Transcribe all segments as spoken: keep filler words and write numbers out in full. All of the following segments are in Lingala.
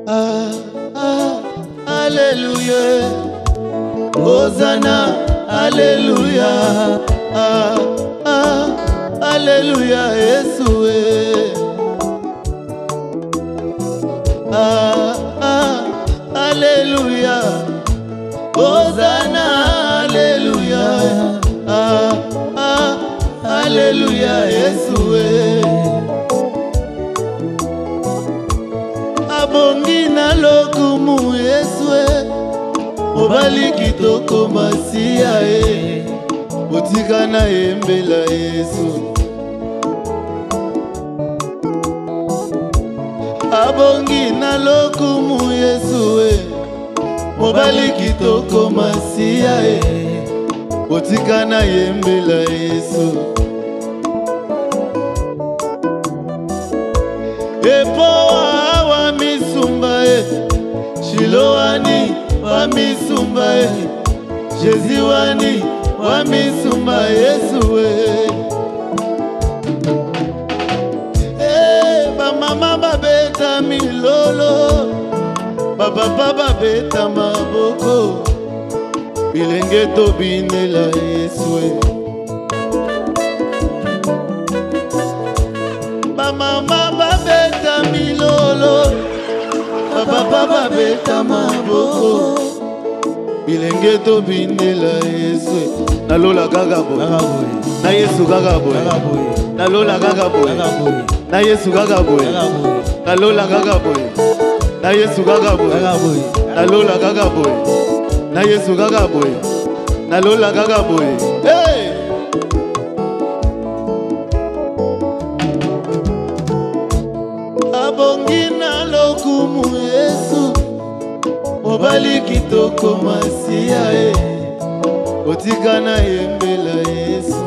Ah, ah, Alléluia. Hosanna, Alléluia. Ah, ah, Alléluia, Yeshua. Ah, ah, Alléluia. Hosanna, Alléluia. Ah, ah, Alléluia, Yeshua. Abongi na lokumu Yeshua. Mobali kitoko masia e. Botika na embela Yesu. Abongi na lokumu Yesu e. Mobali kitoko masia e. Botika na embela Yesu. Epo wa misumba e. Shiloani wa misumba e. Jeziwani wa misumba Yesu e. Eh, ba mama babeta milolo. Baba baba beta maboko. Bilenge to binela Yesu e. Ba mama babeta milolo. Baba baba beta maboko. Bilenge to binela Yesu. Nalola gaga boy. Na Yesu gaga boy. Nalola gaga boy. Na Yesu gaga boy. Nalola gaga boy. Na Yesu gaga boy. Nalola gaga boy. Na Yesu gaga boy. Nalola gaga boy. Hey! Abongi na lokumu Yesu. Mobali kitoko masia e. Botika na embela Yesu.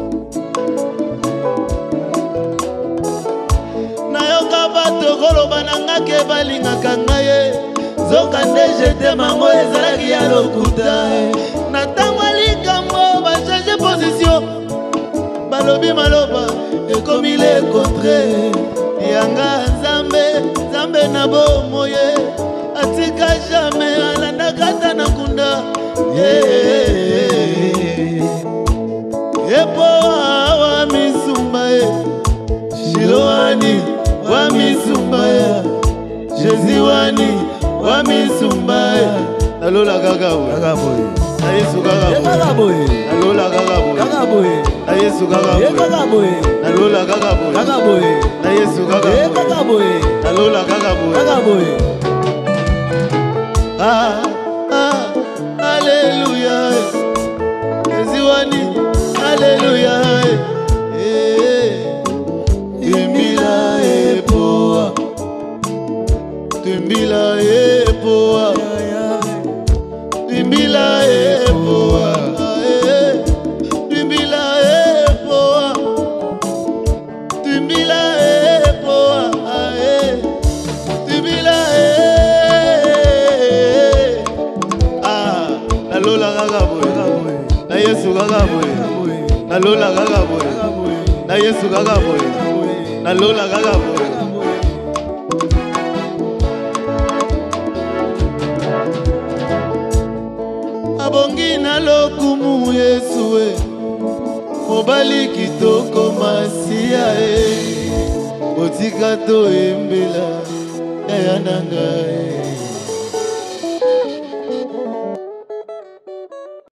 Nayoka bato koloba nanga ke balingaka ngai. Zoka nde jete mango ezalaki ya lokuta. Na ntango likambo ba change position. Balobi maloba ekomi le contraire. Yanga Nzambe, Nzambe na bomoye. Atika jamais alanda kata na kunda. Epo wa misumba e. Shiloani wa misumba e. Jeziwani wa misumba e. Nalola gaga boy. Na Yesu gaga boy. Nalola gaga boy. Na Yesu gaga boy. Nalola gaga boy. Na Yesu gaga boy. Nalola gaga boy. Ah, ah, Alléluia. Jeziwani, Alléluia. Eh, Tumbila epoa. Tumbila epoa. Tumbila epoa. Tumbila epoa. Tumbila epoa. Tumbila Nalola gaga boy. Na Yesu gaga boy. Nalola gaga boy. Na Yesu gaga boy. Nalola gaga boy. Abongi na lokumu Yesu e. Mobali kitoko masia e. Botika to embela ya nanga e.